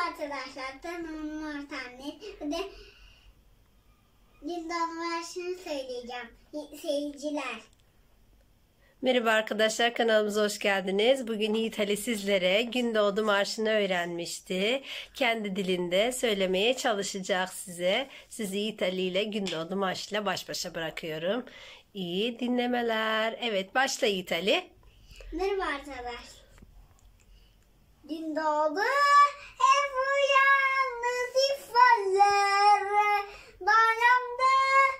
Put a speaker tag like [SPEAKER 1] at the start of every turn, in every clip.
[SPEAKER 1] arkadaşlar, tanımım ortamda. Bir de Dindar versiyonu söyleyeceğim. Seyirciler.
[SPEAKER 2] Merhaba arkadaşlar, kanalımıza hoş geldiniz. Bugün Yiğit Ali sizlere Gündoğdu Marşı'nı öğrenmişti. Kendi dilinde söylemeye çalışacak size. Sizi Yiğit Ali ile Gündoğdu Marşı'yla baş başa bırakıyorum. İyi dinlemeler. Evet, başla Yiğit Ali.
[SPEAKER 1] Merhaba arkadaşlar. Gün doğdu, hep uyandı sifallere, dayandı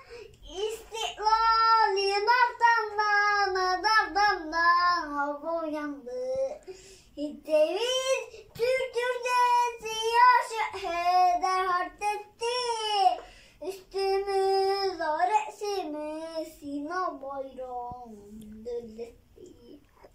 [SPEAKER 1] istiklalin ardından, hava uyandı. Hittemiz Türk'ürde siyah heder harp etti. Üstümüz o resimiz Sina bayram dölletti.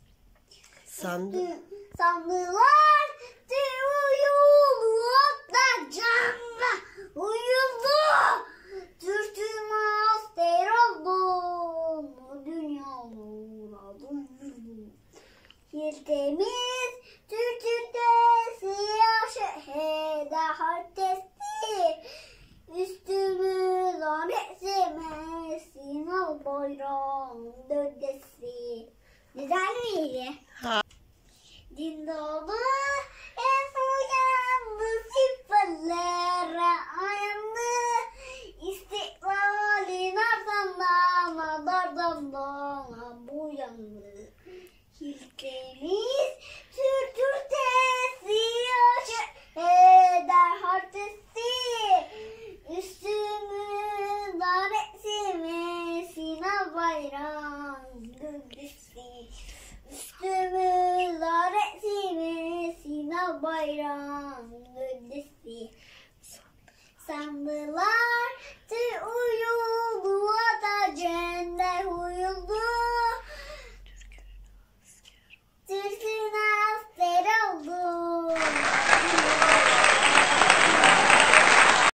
[SPEAKER 1] Sandılar uyulu da canla uyuldu. Türk'üm asker oldum. Dünyalara duyuldu. Yeltemiz Türk'ünde siyah şehirde harp testi. Üstümüz o resime Sina bayram dördesi. Güzel miydi? Gün doğdu, hep uyandı sifallere, ayandı istiklalin ardından bu yandı. Hilkemiz Türk'ürde siyah heder hartesi, üstümüz resimi Sina bayram gölgesi. Üstümüz resimi Sina bayram gölgesi. Sandılar